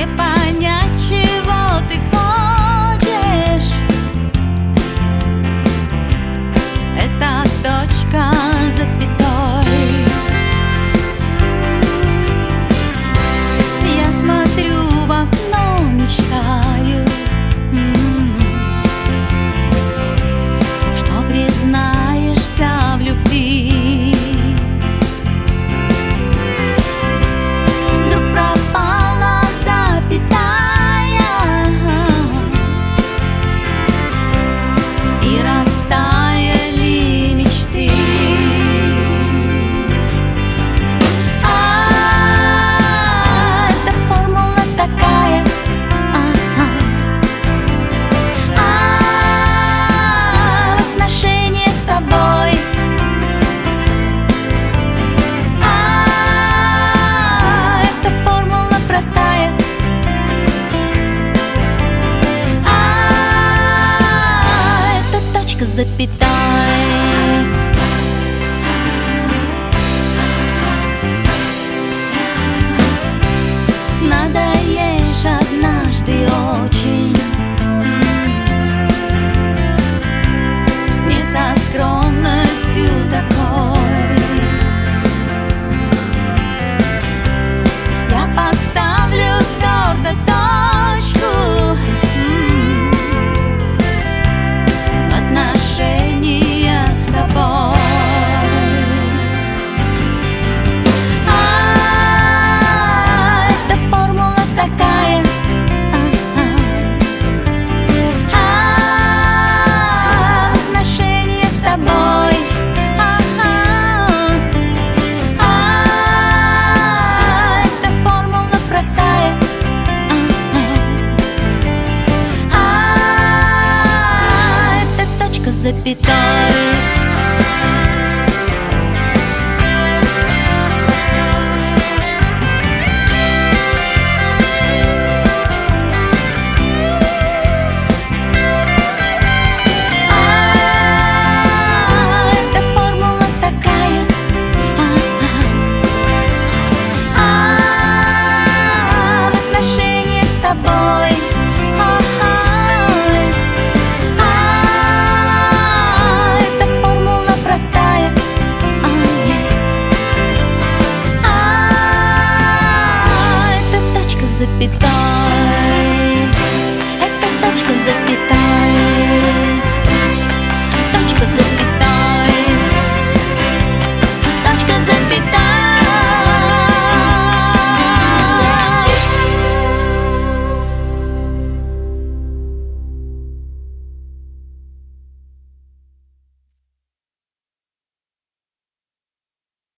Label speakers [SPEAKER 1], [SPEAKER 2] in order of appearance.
[SPEAKER 1] Не понять, чего ты хочешь. Это точка с запятой. Я смотрю в окно, мечтаю, что признаешься в любви. Вдруг пропала запятая, и растаяли мечты. Это формула такая. В отношениях с тобой. Это формула простая. Это точка с запятой. Надоешь однажды очень, не со скромностью такой. Я поставлю твердо точку в отношениях с тобой. Это формула такая. В отношениях с тобой. Это формула простая. Это точка с запятой. Это формула такая. В отношениях с тобой. Это формула простая. Это точка с запятой.